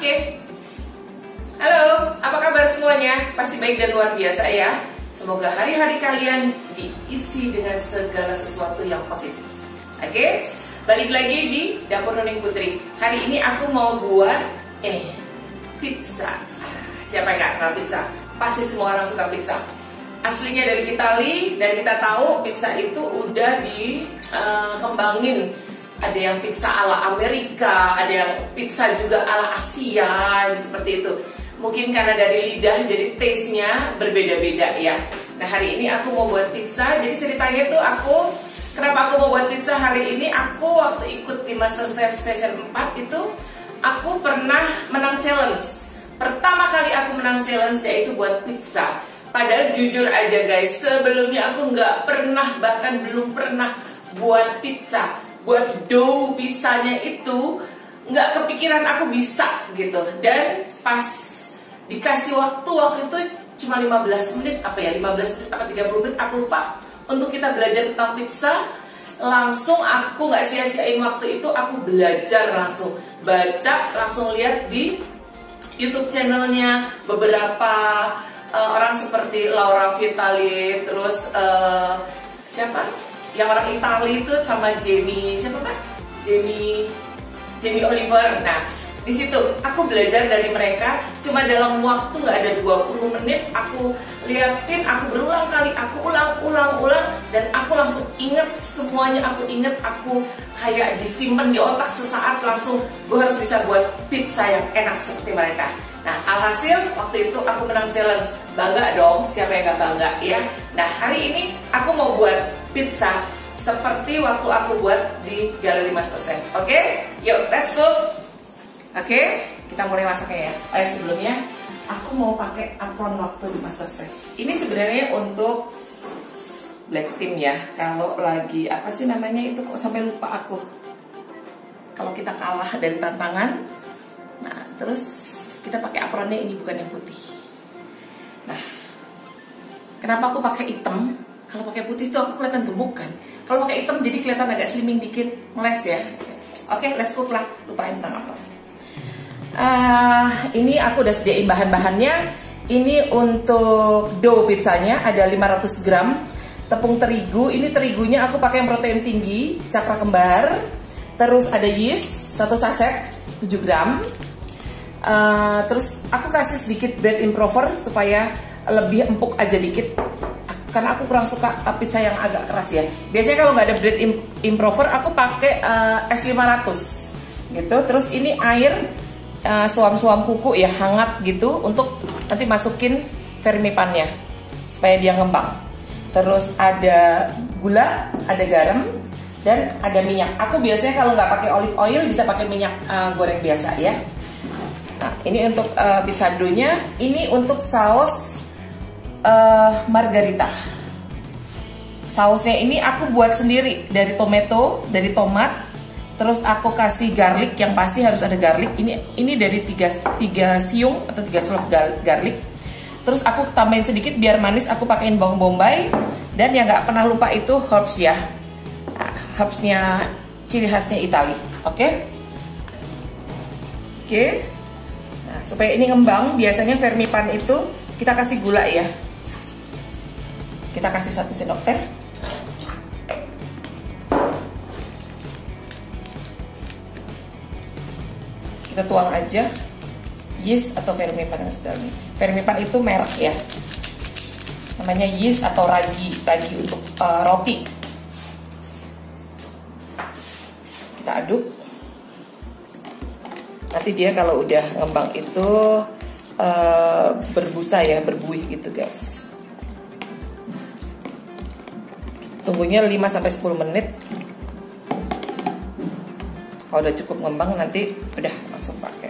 Oke. Halo, apa kabar semuanya? Pasti baik dan luar biasa ya. Semoga hari-hari kalian diisi dengan segala sesuatu yang positif. Oke, balik lagi di Dapur Nuning Putri. Hari ini aku mau buat ini, pizza. Siapa yang gak kenal pizza? Pasti semua orang suka pizza. Aslinya dari Italia, dan kita tahu pizza itu udah dikembangin. Ada yang pizza ala Amerika, ada yang pizza juga ala Asia, seperti itu. Mungkin karena dari lidah, jadi taste-nya berbeda-beda ya. Nah, hari ini aku mau buat pizza. Jadi ceritanya tuh kenapa aku mau buat pizza hari ini? Aku waktu ikut di MasterChef Season 4 itu, aku pernah menang challenge. Pertama kali aku menang challenge yaitu buat pizza. Padahal jujur aja guys, sebelumnya aku nggak pernah, bahkan belum pernah buat pizza. Buat dough pizzanya itu nggak kepikiran aku bisa gitu. Dan pas dikasih waktu itu cuma 15 menit, 15 menit apa 30 menit, aku lupa, untuk kita belajar tentang pizza. Langsung aku nggak sia-siain waktu itu, aku belajar langsung, baca, langsung lihat di YouTube channelnya beberapa orang seperti Laura Vitali, terus siapa yang orang Italia itu, sama Jamie Oliver. Nah, di situ aku belajar dari mereka. Cuma dalam waktu nggak ada 20 menit aku liatin, aku berulang kali, aku ulang, dan aku langsung inget semuanya. Aku kayak disimpan di otak sesaat, langsung gue harus bisa buat pizza yang enak seperti mereka. Nah, alhasil waktu itu aku menang challenge. Bangga dong, siapa yang gak bangga ya. Nah, hari ini aku mau buat pizza seperti waktu aku buat di Galeri MasterChef. Oke? Yuk, let's go. Oke, kita mulai masaknya ya. Sebelumnya aku mau pakai apron waktu di MasterChef. Ini sebenarnya untuk black team ya. Kalau lagi apa sih namanya itu, kok sampai lupa aku. Kalau kita kalah dari tantangan. Nah, terus kita pakai apronnya ini, bukan yang putih. Nah, kenapa aku pakai hitam? Kalau pakai putih itu aku kelihatan gemuk kan. Kalau pakai hitam jadi kelihatan agak slimming dikit, meles ya. Oke, let's cook lah. Lupain tentang apron. Ini aku udah sediain bahan-bahannya. Ini untuk dough pizzanya ada 500 gram tepung terigu. Ini terigunya aku pakai yang protein tinggi, cakra kembar. Terus ada yeast 1 saset 7 gram. Terus aku kasih sedikit bread improver supaya lebih empuk aja dikit, karena aku kurang suka pizza yang agak keras ya. Biasanya kalau nggak ada bread improver aku pakai es 500 gitu. Terus ini air suam-suam kuku ya, hangat gitu, untuk nanti masukin vermipannya supaya dia ngembang. Terus ada gula, ada garam, dan ada minyak. Aku biasanya kalau nggak pakai olive oil bisa pakai minyak goreng biasa ya. Nah, ini untuk pizza dough-nya. Ini untuk saus margarita. Sausnya ini aku buat sendiri dari tomat. Terus aku kasih garlic, yang pasti harus ada garlic. Ini dari 3 siung atau 3 slove garlic. Terus aku tambahin sedikit biar manis, aku pakein bawang bombay. Dan yang nggak pernah lupa itu herbs ya. Nah, herbsnya ciri khasnya Italia. Oke? Nah, supaya ini ngembang, biasanya vermipan itu kita kasih gula ya. Kita kasih 1 sendok teh. Kita tuang aja yeast atau vermipan yang sedang. Vermipan itu merek ya. Namanya yeast atau ragi untuk roti. Kita aduk. Nanti dia kalau udah ngembang itu berbusa ya, berbuih gitu guys. Tunggunya 5-10 menit. Kalau udah cukup ngembang nanti udah langsung pakai.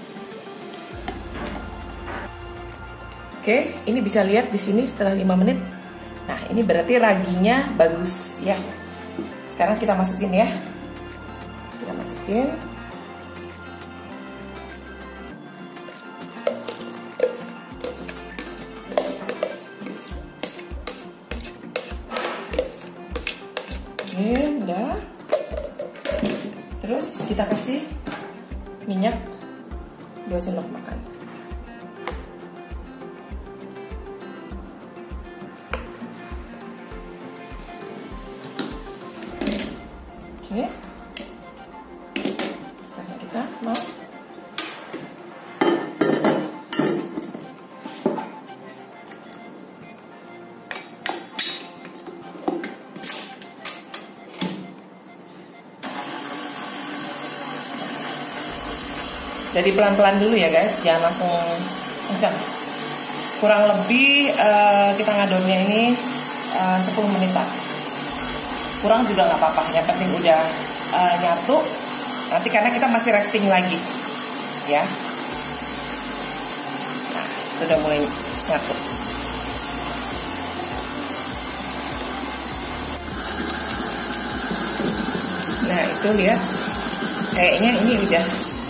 Oke, ini bisa lihat di sini setelah 5 menit. Nah, ini berarti raginya bagus ya. Sekarang kita masukin ya. Kita masukin. Oke, udah. Terus kita kasih minyak 2 2 sendok makan. Oke. Sekarang kita mau jadi pelan-pelan dulu ya guys, jangan langsung kencang. Kurang lebih kita ngadonnya ini 10 menitan. Kurang juga nggak apa-apa, yang penting udah nyatu. Nanti karena kita masih resting lagi, ya. Nah, sudah mulai nyatu. Nah itu lihat, kayaknya ini udah.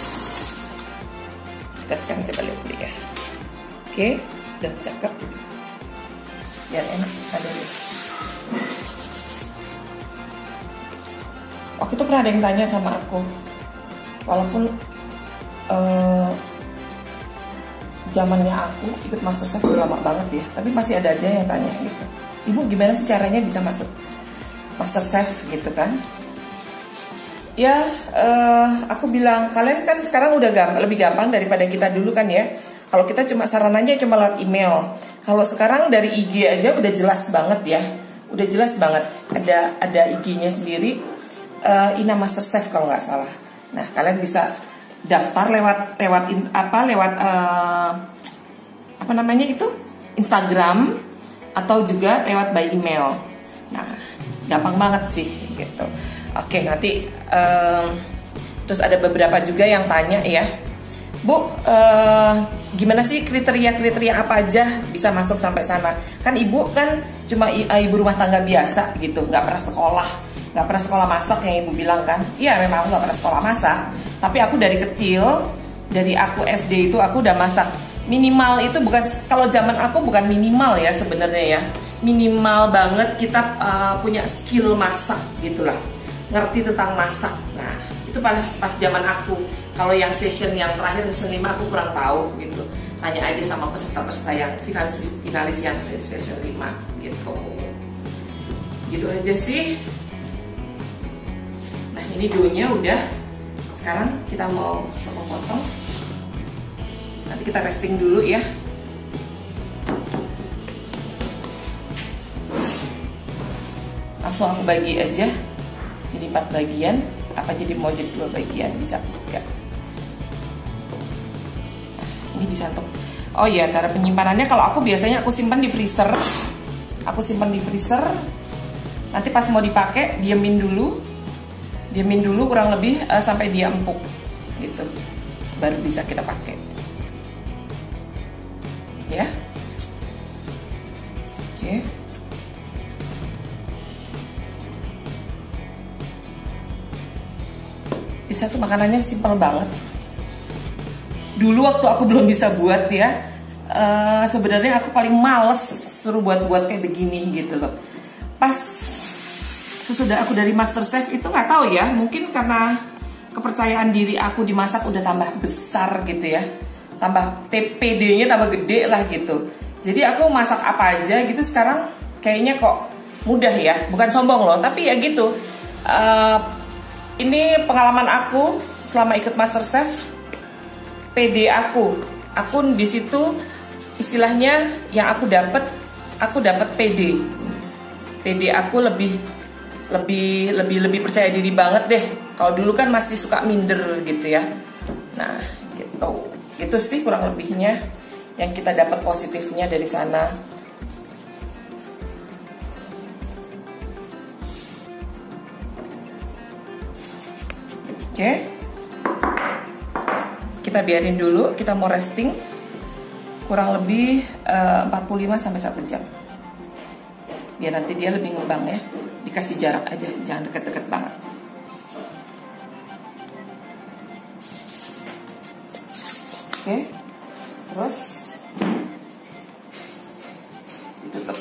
Kita sekarang coba lihat dulu ya. Oke, udah cakep. Biar enak adonnya. Waktu itu pernah ada yang tanya sama aku, walaupun zamannya aku ikut MasterChef udah lama banget ya, tapi masih ada aja yang tanya gitu, Ibu gimana sih caranya bisa masuk MasterChef gitu kan? Ya, aku bilang kalian kan sekarang udah lebih gampang daripada kita dulu kan ya. Kalau kita cuma sarannya cuma lewat email. Kalau sekarang dari IG aja udah jelas banget ya, udah jelas banget. Ada IG-nya sendiri, Ina MasterChef kalau nggak salah. Nah kalian bisa daftar lewat apa namanya itu, Instagram atau juga lewat by email. Nah gampang banget sih gitu. Oke, nanti terus ada beberapa juga yang tanya ya, Bu, gimana sih kriteria apa aja bisa masuk sampai sana? Kan ibu kan cuma ibu rumah tangga biasa gitu, nggak pernah sekolah masak yang ibu bilang kan? Iya, memang aku nggak pernah sekolah masak, tapi aku dari kecil, dari aku SD itu aku udah masak. Minimal itu bukan, kalau zaman aku bukan minimal ya sebenarnya ya, minimal banget kita punya skill masak gitulah. Ngerti tentang masak. Nah itu pas zaman aku. Kalau yang session yang terakhir, session 5 aku kurang tahu gitu. Tanya aja sama peserta-peserta yang finalis yang session 5 gitu. Gitu aja sih. Nah ini doughnya udah. Sekarang kita mau potong-potong. Nanti kita resting dulu ya. Langsung aku bagi aja jadi 4 bagian, apa jadi mau jadi 2 bagian bisa juga. Nah, ini bisa untuk, oh ya cara penyimpanannya, kalau aku biasanya aku simpan di freezer. Nanti pas mau dipakai diemin dulu kurang lebih sampai dia empuk gitu, baru bisa kita pakai ya. Oke. Pizza tuh makanannya simpel banget. Dulu waktu aku belum bisa buat ya, sebenarnya aku paling males suruh buat kayak begini gitu loh. Pas sesudah aku dari MasterChef itu nggak tahu ya, mungkin karena kepercayaan diri aku di masak udah tambah besar gitu ya, tambah TPD-nya tambah gede lah gitu. Jadi aku masak apa aja gitu sekarang kayaknya kok mudah ya, bukan sombong loh, tapi ya gitu. Ini pengalaman aku selama ikut MasterChef, PD aku di situ istilahnya yang aku dapat PD aku lebih percaya diri banget deh. Kalau dulu kan masih suka minder gitu ya. Nah gitu sih kurang lebihnya yang kita dapat positifnya dari sana. Oke, kita biarin dulu, kita mau resting kurang lebih 45 sampai 1 jam. Biar nanti dia lebih ngembang ya. Dikasih jarak aja, jangan deket-deket banget. Oke, terus ditutup.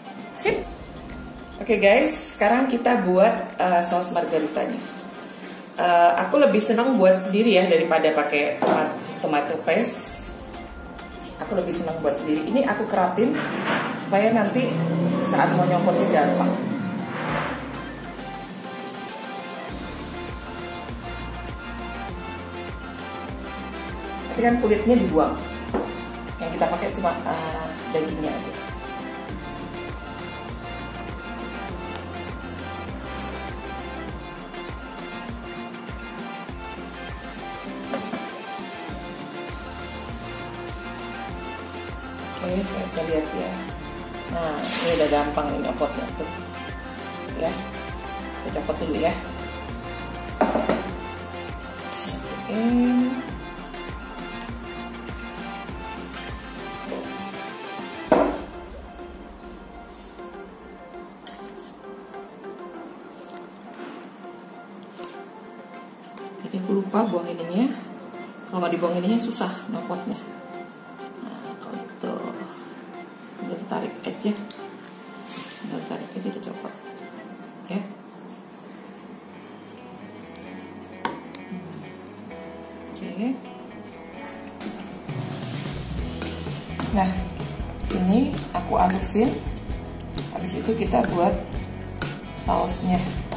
Sip. Oke guys, sekarang kita buat saus margaritanya. Aku lebih senang buat sendiri ya daripada pakai tomato paste. Aku lebih senang buat sendiri. Ini aku keratin supaya nanti saat mau nyopotnya gampang. Tapi kan kulitnya dibuang. Yang kita pakai cuma dagingnya aja. Oke, kita lihat ya. Nah, ini udah gampang ini nyopotnya tuh. Ya, kita copot dulu ya. Jadi aku lupa buang ininya. Kalau nggak dibuang ininya susah nyopotnya. Tarik aja, tarik aja, udah copot ya. Oke. Nah, ini aku halusin. Habis itu kita buat sausnya.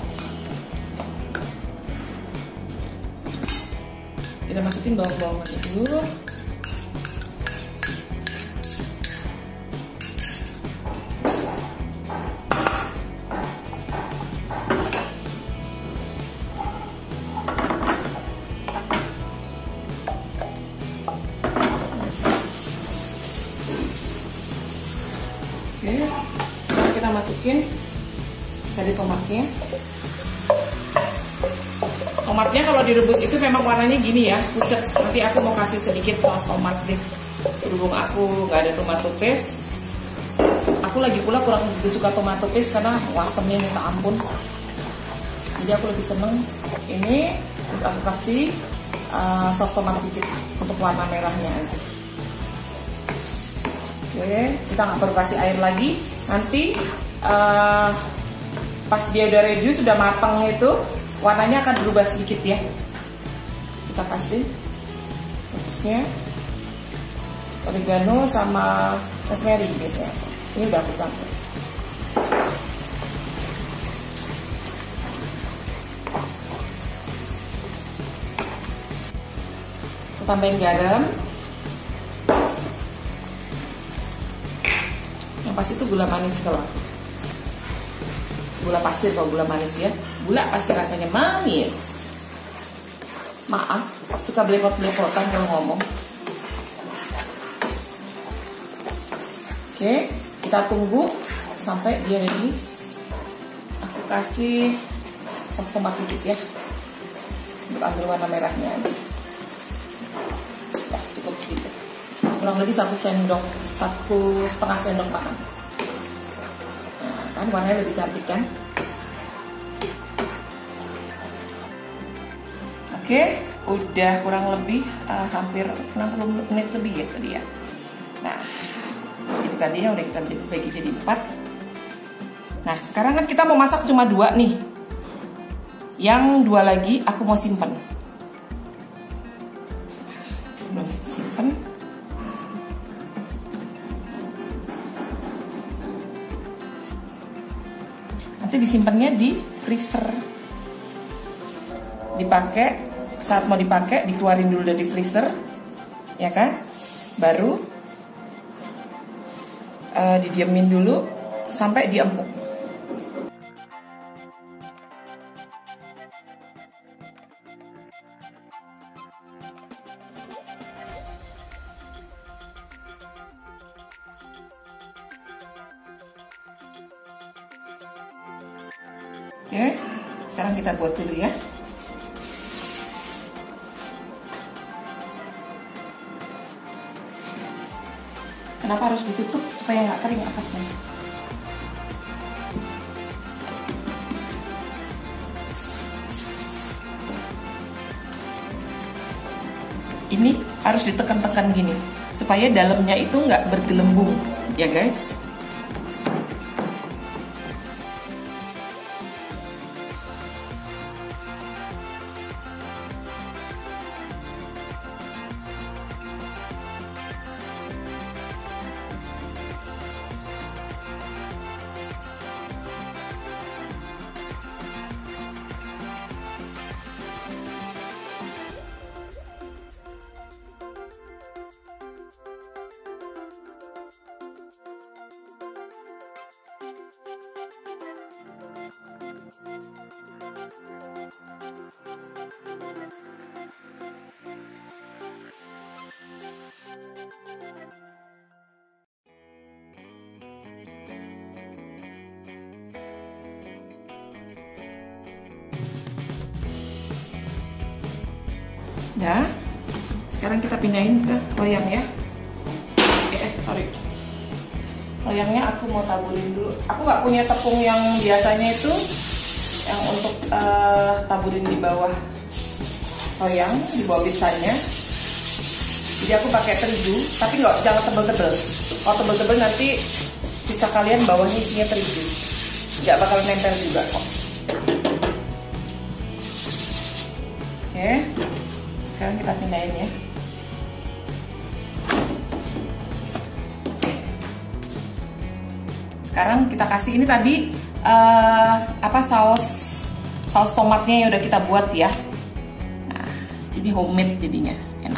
Kita masukin bawang-bawangan dulu. Oke, sekarang kita masukin tadi tomatnya. Tomatnya kalau direbus itu memang warnanya gini ya, pucat. Nanti aku mau kasih sedikit saus tomat deh. Berhubung aku nggak ada tomato paste, aku lagi pula kurang lebih suka tomato paste karena wasemnya minta ampun. Jadi aku lebih seneng ini. Terus aku kasih saus tomat dikit untuk warna merahnya aja. Oke, kita nggak perlu kasih air lagi. Nanti pas dia udah ready, sudah matang itu, warnanya akan berubah sedikit ya. Kita kasih terusnya oregano sama rosemary biasanya. Ini udah aku campur. Kita tambahin garam. Pasti itu gula manis kalau aku. Gula pasir kalau gula manis ya. Gula pasti rasanya manis. Maaf, suka belepot-belepotan kalau ngomong. Oke, kita tunggu sampai dia reduce. Aku kasih saus tomat dikit ya, untuk ambil warna merahnya aja. Nah, cukup sedikit. Kurang lebih 1 setengah sendok makan. Nah, kan warnanya lebih cantik kan? Oke, udah kurang lebih hampir 60 menit lebih ya tadi ya. Nah, itu tadi yang udah kita bagi jadi 4. Nah, sekarang kan kita mau masak cuma 2 nih. Yang 2 lagi aku mau simpen. Simpen. Nanti disimpannya di freezer. Dipakai saat mau dipakai, dikeluarin dulu dari freezer, ya kan? Baru didiamin dulu sampai dia empuk. Oke, sekarang kita buat dulu ya. Kenapa harus ditutup? Supaya nggak kering atasnya. Ini harus ditekan-tekan gini, supaya dalamnya itu nggak bergelembung, ya guys. Nah, sekarang kita pindahin ke loyang ya. Sorry. Loyangnya aku mau taburin dulu. Aku nggak punya tepung yang biasanya itu yang untuk taburin di bawah loyang, di bawah pizzanya. Jadi aku pakai terigu, tapi jangan tebel-tebel. Kalau tebel-tebel nanti pizza kalian bawahnya isinya terigu, nggak bakal nempel juga kok. Oke, sekarang kita pindahin ya. Sekarang kita kasih ini tadi saus tomatnya yang udah kita buat ya. Nah, ini homemade jadinya enak.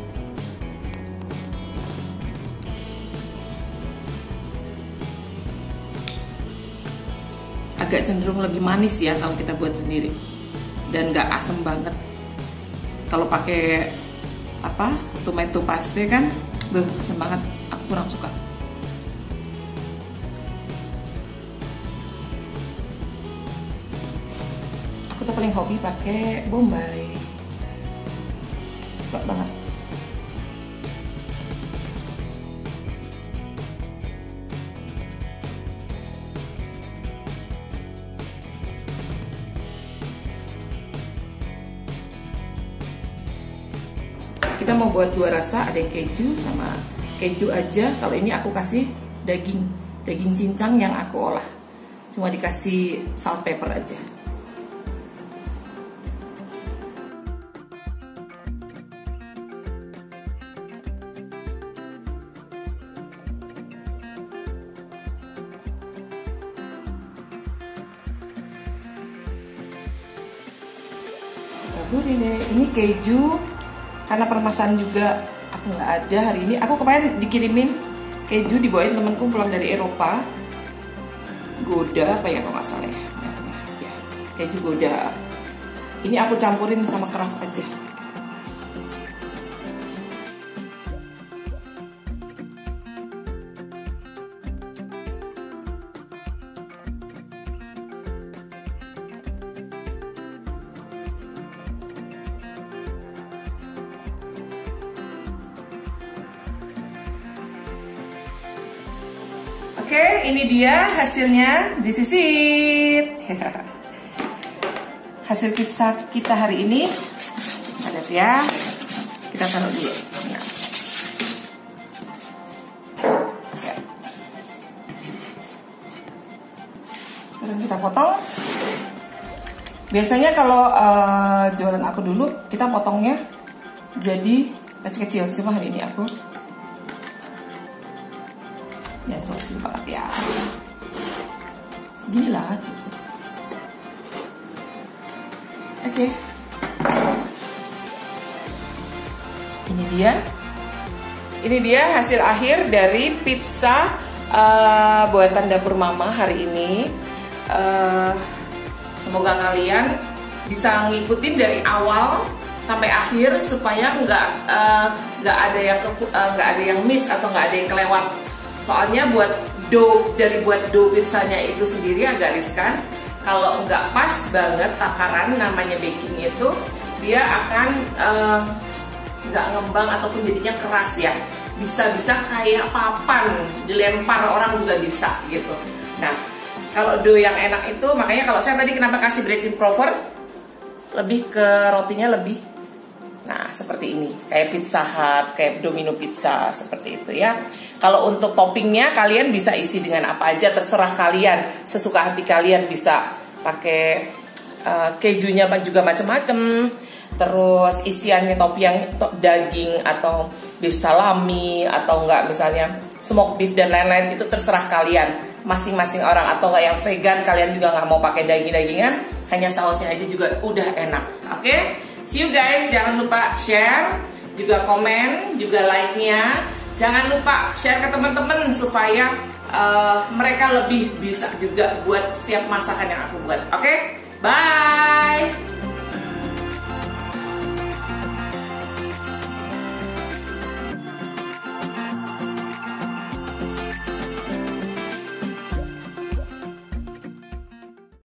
Agak cenderung lebih manis ya kalau kita buat sendiri, dan nggak asem banget. Kalau pakai tomato paste kan, asem banget. Aku kurang suka. Aku tuh paling hobi pakai bombay, suka banget. Kita mau buat dua rasa, ada yang keju sama keju aja. Kalau ini aku kasih daging cincang yang aku olah, cuma dikasih salt pepper aja. Taburin deh, ini keju. Karena permasalahan juga aku nggak ada hari ini. Aku kemarin dikirimin keju, dibawain temanku pulang dari Eropa. Gouda apa ya kalau nggak salah ya. Keju Gouda. Ini aku campurin sama Kraft aja. Oke, ini dia hasilnya. This is it. Hasil pizza kita hari ini. Lihat ya. Kita taruh dulu. Nah. Ya. Sekarang kita potong. Biasanya kalau jualan aku dulu, kita potongnya jadi kecil-kecil. Cuma hari ini aku ya terlalu kecil banget ya, seginilah cukup. Oke. Ini dia hasil akhir dari pizza buatan dapur mama hari ini. Semoga kalian bisa ngikutin dari awal sampai akhir supaya nggak ada yang miss atau nggak ada yang kelewat. Soalnya buat dough pizzanya itu sendiri agak riskan. Kalau nggak pas banget takaran namanya baking itu, dia akan nggak ngembang ataupun jadinya keras ya. Bisa-bisa kayak papan, dilempar orang juga bisa gitu. Nah, kalau dough yang enak itu, makanya kalau saya tadi kenapa kasih bread improver, lebih ke rotinya lebih. Nah, seperti ini, kayak Pizza Hut, kayak Domino Pizza, seperti itu ya. Kalau untuk toppingnya, kalian bisa isi dengan apa aja, terserah kalian, sesuka hati kalian. Bisa pakai kejunya juga macam-macam. Terus isiannya topping daging atau beef salami atau enggak misalnya smoked beef dan lain-lain, itu terserah kalian, masing-masing orang. Atau enggak yang vegan, kalian juga nggak mau pakai daging-dagingan, hanya sausnya aja juga udah enak. Oke? See you guys, jangan lupa share, juga komen, juga like-nya. Jangan lupa share ke teman-teman supaya mereka lebih bisa juga buat setiap masakan yang aku buat. Oke? Bye!